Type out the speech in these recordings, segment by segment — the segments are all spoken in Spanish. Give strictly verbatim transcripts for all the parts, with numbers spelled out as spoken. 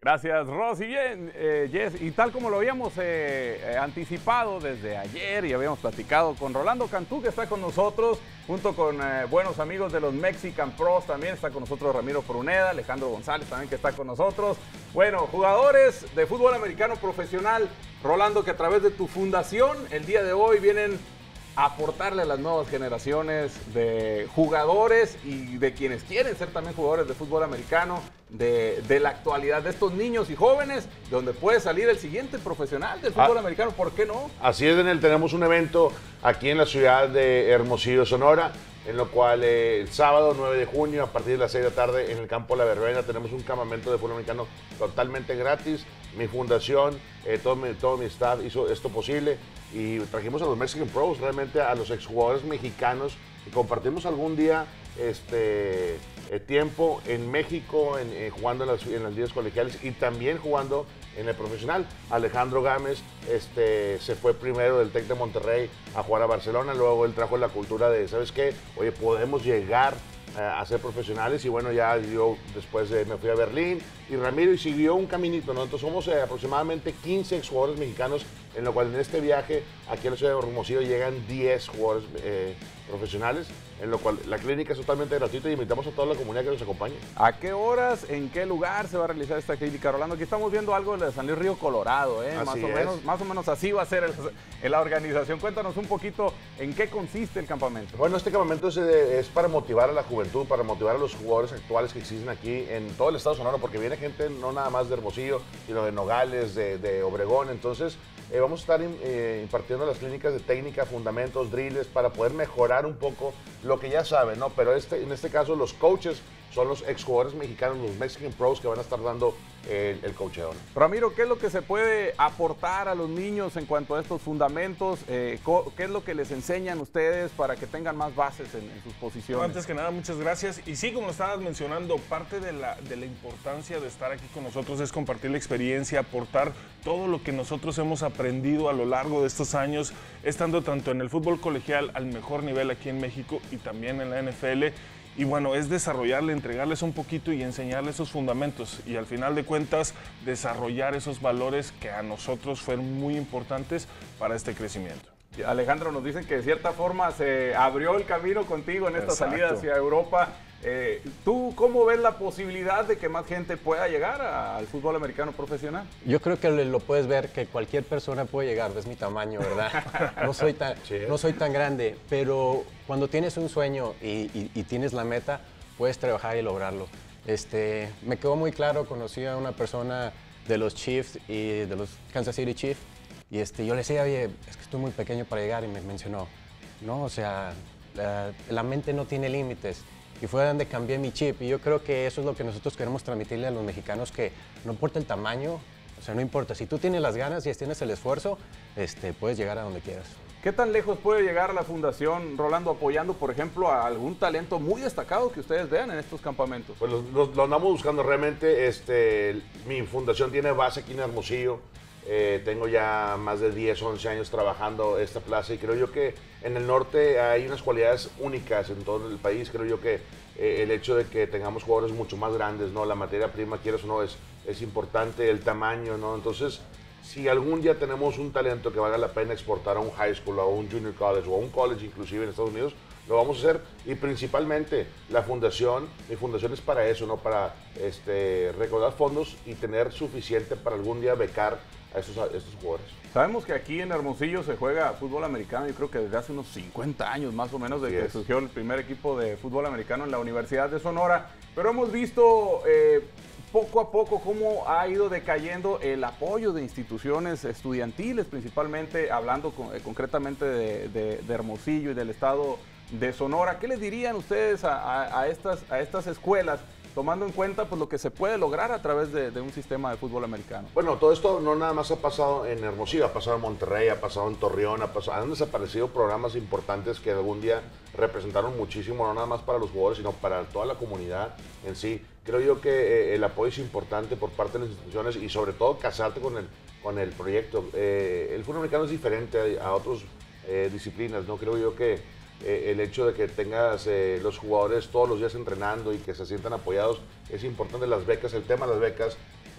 Gracias, Rosy. Bien, eh, Jess, y tal como lo habíamos eh, eh, anticipado desde ayer y habíamos platicado con Rolando Cantú, que está con nosotros, junto con eh, buenos amigos de los Mexican Pros, también está con nosotros Ramiro Pruneda, Alejandro González también que está con nosotros. Bueno, jugadores de fútbol americano profesional, Rolando, que a través de tu fundación el día de hoy vienen a aportarle a las nuevas generaciones de jugadores y de quienes quieren ser también jugadores de fútbol americano, de, de la actualidad, de estos niños y jóvenes, donde puede salir el siguiente profesional del fútbol ah, americano, ¿por qué no? Así es, Daniel, tenemos un evento aquí en la ciudad de Hermosillo, Sonora, en lo cual eh, el sábado nueve de junio, a partir de las seis de la tarde, en el campo La Verbena, tenemos un campamento de fútbol americano totalmente gratis. Mi fundación, eh, todo, mi, todo mi staff hizo esto posible y trajimos a los Mexican Pros, realmente a los exjugadores mexicanos, y compartimos algún día este eh, tiempo en México, en, eh, jugando en las, en las ligas colegiales y también jugando en el profesional. Alejandro Gámez este, se fue primero del Tec de Monterrey a jugar a Barcelona, luego él trajo la cultura de, ¿sabes qué? Oye, podemos llegar a ser profesionales, y bueno, ya yo después eh, me fui a Berlín y Ramiro y siguió un caminito, ¿no? Entonces somos eh, aproximadamente quince exjugadores mexicanos, en lo cual en este viaje aquí a la ciudad de Hermosillo llegan diez jugadores eh, profesionales, en lo cual la clínica es totalmente gratuita y invitamos a toda la comunidad que nos acompañe. ¿A qué horas, en qué lugar se va a realizar esta clínica, Rolando? Aquí estamos viendo algo de San Luis Río Colorado, ¿eh? Más o, menos, más o menos así va a ser el, el, la organización. Cuéntanos un poquito en qué consiste el campamento. Bueno, este campamento es, es para motivar a la juventud, para motivar a los jugadores actuales que existen aquí en todo el estado sonoro, porque viene gente no nada más de Hermosillo, sino de Nogales, de, de Obregón. Entonces eh, vamos a estar eh, impartiendo las clínicas de técnica, fundamentos, drills, para poder mejorar un poco lo que ya saben, ¿no? Pero este, en este caso los coaches son los exjugadores mexicanos, los Mexican Pros, que van a estar dando el, el coacheo. Ramiro, ¿qué es lo que se puede aportar a los niños en cuanto a estos fundamentos? Eh, ¿Qué es lo que les enseñan ustedes para que tengan más bases en, en sus posiciones? Antes que nada, muchas gracias. Y sí, como estabas mencionando, parte de la, de la importancia de estar aquí con nosotros es compartir la experiencia, aportar todo lo que nosotros hemos aprendido a lo largo de estos años, estando tanto en el fútbol colegial al mejor nivel aquí en México y también en la N F L. Y bueno, es desarrollarle, entregarles un poquito y enseñarles esos fundamentos y al final de cuentas desarrollar esos valores que a nosotros fueron muy importantes para este crecimiento. Alejandro, nos dicen que de cierta forma se abrió el camino contigo en esta Exacto. salida hacia Europa. Eh, ¿Tú cómo ves la posibilidad de que más gente pueda llegar a, al fútbol americano profesional? Yo creo que lo puedes ver que cualquier persona puede llegar, ves mi tamaño, ¿verdad? No soy tan, sí. no soy tan grande, pero cuando tienes un sueño y, y, y tienes la meta, puedes trabajar y lograrlo. Este, me quedó muy claro, conocí a una persona de los Chiefs y de los Kansas City Chiefs, y este, yo le decía, oye, es que estoy muy pequeño para llegar, y me mencionó, no, o sea, la, la mente no tiene límites. Y fue donde cambié mi chip, y yo creo que eso es lo que nosotros queremos transmitirle a los mexicanos, que no importa el tamaño, o sea, no importa, si tú tienes las ganas y tienes el esfuerzo, este, puedes llegar a donde quieras. ¿Qué tan lejos puede llegar la fundación, Rolando, apoyando, por ejemplo, a algún talento muy destacado que ustedes vean en estos campamentos? Pues lo, lo, lo andamos buscando realmente. Este, mi fundación tiene base aquí en Hermosillo. Eh, tengo ya más de diez, once años trabajando esta plaza y creo yo que en el norte hay unas cualidades únicas en todo el país. Creo yo que eh, el hecho de que tengamos jugadores mucho más grandes, ¿no? La materia prima, quieras o no, es, es importante, el tamaño, ¿no? Entonces, si algún día tenemos un talento que valga la pena exportar a un high school, a un junior college o a un college inclusive en Estados Unidos, lo vamos a hacer. Y principalmente la fundación, mi fundación es para eso, ¿no? Para este, recaudar fondos y tener suficiente para algún día becar a estos, a estos jugadores. Sabemos que aquí en Hermosillo se juega fútbol americano, yo creo que desde hace unos cincuenta años más o menos, de sí que es. surgió el primer equipo de fútbol americano en la Universidad de Sonora, pero hemos visto eh, poco a poco cómo ha ido decayendo el apoyo de instituciones estudiantiles, principalmente hablando con, eh, concretamente de, de, de Hermosillo y del estado de Sonora. ¿Qué les dirían ustedes a, a, a, estas, a estas escuelas, tomando en cuenta pues, lo que se puede lograr a través de, de un sistema de fútbol americano? Bueno, todo esto no nada más ha pasado en Hermosillo, ha pasado en Monterrey, ha pasado en Torreón, ha pasado, han desaparecido programas importantes que algún día representaron muchísimo, no nada más para los jugadores, sino para toda la comunidad en sí. Creo yo que eh, el apoyo es importante por parte de las instituciones y sobre todo casarte con el, con el proyecto. Eh, el fútbol americano es diferente a, a otras eh, disciplinas, ¿no? Creo yo que Eh, el hecho de que tengas eh, los jugadores todos los días entrenando y que se sientan apoyados es importante. Las becas, el tema de las becas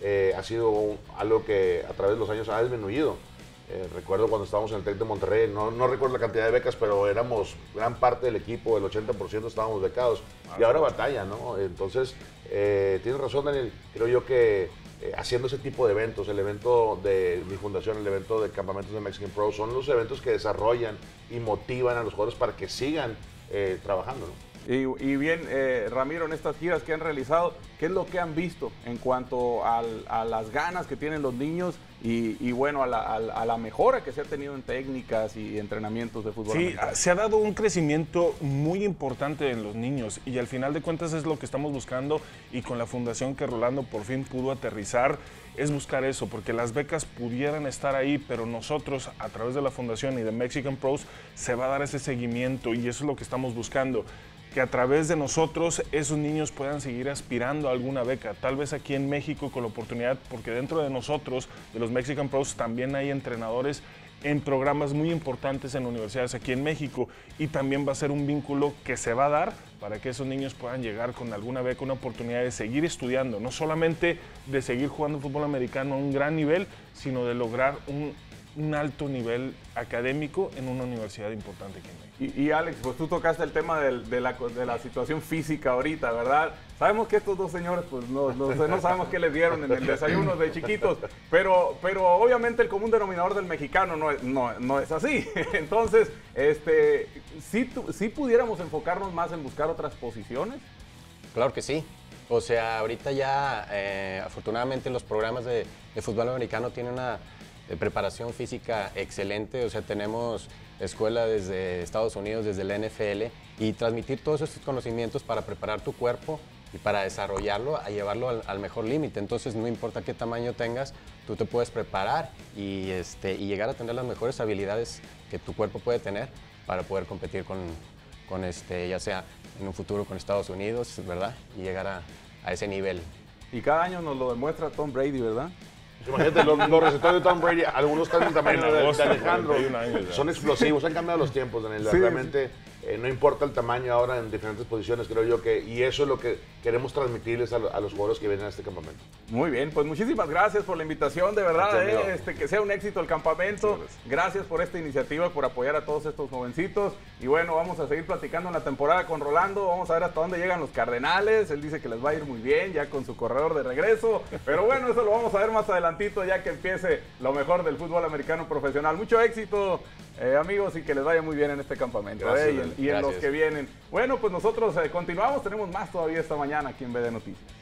eh, ha sido un, algo que a través de los años ha disminuido. Eh, recuerdo cuando estábamos en el TEC de Monterrey, no, no recuerdo la cantidad de becas, pero éramos gran parte del equipo, el ochenta por ciento estábamos becados. Ah, y ahora batalla, ¿no? Entonces, eh, tienes razón, Daniel. Creo yo que eh, haciendo ese tipo de eventos, el evento de mi fundación, el evento de campamentos de Mexican Pro, son los eventos que desarrollan y motivan a los jugadores para que sigan eh, trabajando, ¿no? Y, y bien, eh, Ramiro, en estas giras que han realizado, ¿qué es lo que han visto en cuanto al, a las ganas que tienen los niños y, y bueno, a la, a, a la mejora que se ha tenido en técnicas y entrenamientos de fútbol Sí, americano? Se ha dado un crecimiento muy importante en los niños y al final de cuentas es lo que estamos buscando, y con la fundación que Rolando por fin pudo aterrizar, es buscar eso, porque las becas pudieran estar ahí, pero nosotros a través de la fundación y de Mexican Pros se va a dar ese seguimiento, y eso es lo que estamos buscando, que a través de nosotros esos niños puedan seguir aspirando a alguna beca, tal vez aquí en México con la oportunidad, porque dentro de nosotros, de los Mexican Pros, también hay entrenadores en programas muy importantes en universidades aquí en México, y también va a ser un vínculo que se va a dar para que esos niños puedan llegar con alguna beca, una oportunidad de seguir estudiando, no solamente de seguir jugando fútbol americano a un gran nivel, sino de lograr un, un alto nivel académico en una universidad importante aquí en México. Y, y Alex, pues tú tocaste el tema del, de, la, de la situación física ahorita, ¿verdad? Sabemos que estos dos señores, pues no, no, no sabemos qué les dieron en el desayuno de chiquitos, pero, pero obviamente el común denominador del mexicano no es, no, no es así. Entonces, este, ¿sí, ¿sí pudiéramos enfocarnos más en buscar otras posiciones? Claro que sí. O sea, ahorita ya, eh, afortunadamente, los programas de, de fútbol americano tienen una de preparación física excelente. O sea, tenemos escuela desde Estados Unidos, desde la N F L, y transmitir todos estos conocimientos para preparar tu cuerpo y para desarrollarlo, a llevarlo al, al mejor límite. Entonces, no importa qué tamaño tengas, tú te puedes preparar y, este, y llegar a tener las mejores habilidades que tu cuerpo puede tener para poder competir con, con este, ya sea en un futuro con Estados Unidos, ¿verdad? Y llegar a, a ese nivel. Y cada año nos lo demuestra Tom Brady, ¿verdad? Imagínate, los, los receptores de Tom Brady, algunos están del tamaño de, de Alejandro, son explosivos, han cambiado los tiempos, Daniel. Sí. Realmente eh, no importa el tamaño ahora en diferentes posiciones, creo yo que, y eso es lo que queremos transmitirles a, a los jugadores que vienen a este campamento. Muy bien, pues muchísimas gracias por la invitación, de verdad, eh, este, que sea un éxito el campamento. Sí, gracias por esta iniciativa, por apoyar a todos estos jovencitos, y bueno, vamos a seguir platicando en la temporada con Rolando, vamos a ver hasta dónde llegan los Cardenales, él dice que les va a ir muy bien, ya con su corredor de regreso, pero bueno, eso lo vamos a ver más adelantito, ya que empiece lo mejor del fútbol americano profesional. Mucho éxito, eh, amigos, y que les vaya muy bien en este campamento. Gracias, eh, y en, y en los que vienen. Bueno, pues nosotros eh, continuamos, tenemos más todavía esta mañana aquí en B D Noticias.